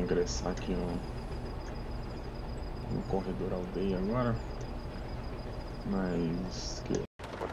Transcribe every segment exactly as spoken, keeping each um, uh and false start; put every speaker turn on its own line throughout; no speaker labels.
ingressar aqui no, no corredor aldeia agora, mas que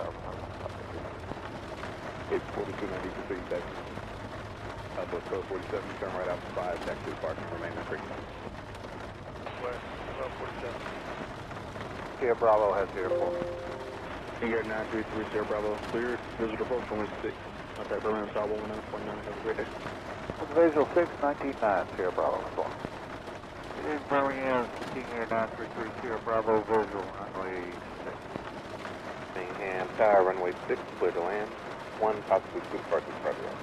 It's forty-two ninety for city taxi. Uh, Gostou forty-seven, turn right out to five, taxi to parking, remain in frequency.
West, twelve forty-seven.
Sierra Bravo has the airport. Sierra nine three three, Sierra Bravo, cleared. Visitor approach one six. Contact Berlin, South one nine point nine, have a great day.
Visual six nineteen nine, Sierra Bravo, as well. It is Berlin, Sierra nine three three, Sierra Bravo, visual, runway six.
And tower, runway six, clear to land. One, possibly two parking front row.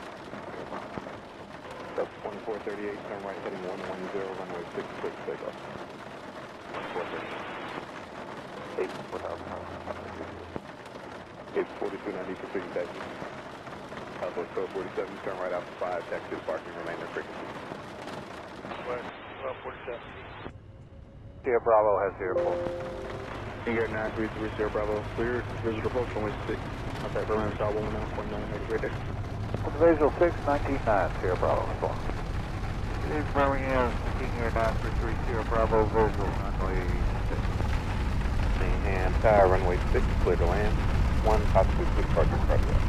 Sub twenty-four thirty-eight, turn right heading one one zero, runway six, clear to take off. twenty-four thirty-eight. eight, without power. It's forty-two ninety for city taxi. Alpha code forty-seven, turn right out to five, taxi to parking, remain in frequency.
West, twelve forty-seven.
Sierra Bravo has the airport.
Sierra nine three three, Sierra Bravo, cleared. Visitor approach one six. Contact Berlin, South one nine point nine, have a great day.
Visual six nineteen nine, Sierra Bravo, as well. It is Berlin, Sierra nine three three, Sierra Bravo, visual, runway six.
And tower, runway six, clear to land. One, possibly two parking front row.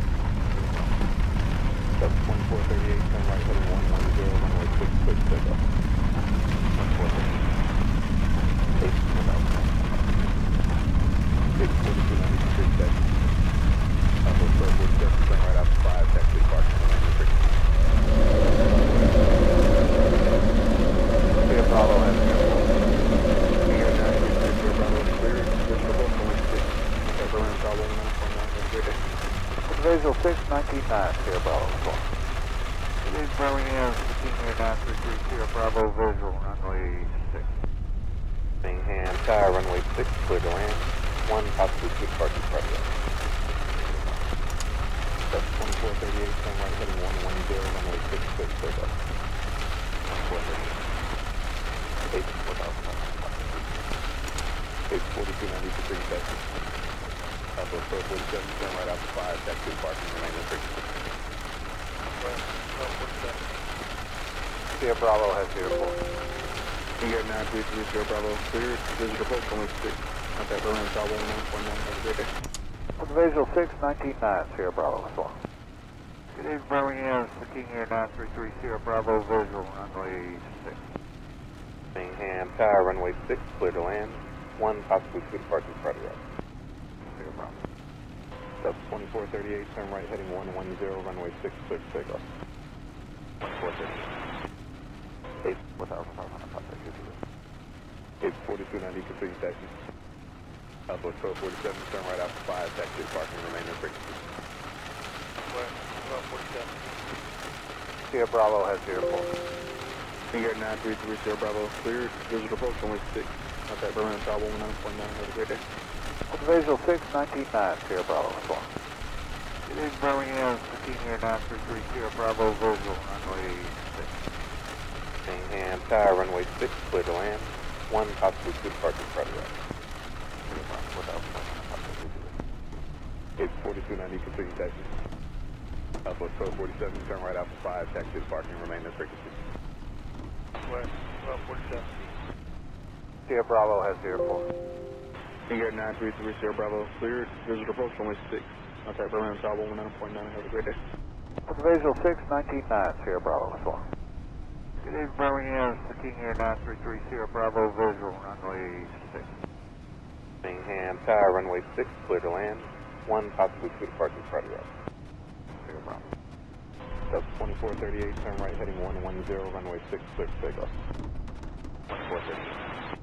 Sub twenty-four thirty-eight, turn right heading one one zero, runway six, clear to take off. twenty-four thirty-eight. eight, without power. It's forty-two ninety for city taxi. Alpha code forty-seven, turn right out to five, taxi to parking, remain in frequency.
Sierra Bravo has the airport.
Sierra nine three three, Sierra Bravo, cleared. Visitor approach one six. Contact Berlin, South one nine point nine, have a great day.
Visual six nineteen nine, Sierra Bravo, as well. It is Berlin, Sierra nine three three, Sierra Bravo, visual, runway six.
And tower, runway six, clear to land. One, possibly two parking front row. Sub twenty-four thirty-eight, turn right heading one one zero, runway six, clear to take off. twenty-four thirty-eight. eight, without power. It's forty-two ninety for city taxi. Alpha code forty-seven, turn right out to five, taxi to parking, remain in frequency.
West, twelve forty-seven.
Sierra Bravo has the airport.
Sierra nine three three, Sierra Bravo, cleared. Visitor approach one six. Contact Berlin, South one nine point nine, have a great day.
Visual six nineteen nine, Sierra Bravo, as well. It is Berlin, Sierra nine three three, Sierra Bravo, visual, runway six.
And tower, runway six, clear to land. One, possibly two parking front row.
Sierra Bravo.
Sub twenty-four thirty-eight, turn right heading one one zero, runway six, clear to take off. twenty-four thirty-eight. eight, without power. It's forty-two ninety for city taxi. Alpha code forty-seven, turn right out to five, taxi to parking, remain in frequency.
West, twelve forty-seven.
Sierra Bravo has the airport.
Sierra nine three three, Sierra Bravo, cleared. Visitor approach one six. Contact Berlin, South one nine point nine, have a great day.
Visual six nineteen nine, Sierra Bravo, as well. It is Berlin, Sierra nine three three, Sierra Bravo, visual, runway six.
And tower, runway six, clear to land. One, possibly two parking front row. It's forty-two ninety for city taxi. Alpha code forty-seven, turn right out to five, taxi to parking, remain in frequency.
West, twelve forty-seven.
Sierra Bravo has the airport.
Sierra nine three three, Sierra Bravo, cleared. Visitor approach one six. Contact Berlin, South one nine point nine, have a great day.
Visual six nineteen nine, Sierra Bravo, as well. It is Berlin, Sierra nine three three, Sierra Bravo, visual, runway six.
And tower, runway six, clear to land. One, possibly two parking front row.
Sierra Bravo.
Sub twenty-four thirty-eight, turn right heading one one zero, runway six, clear to take off. twenty-four thirty-eight.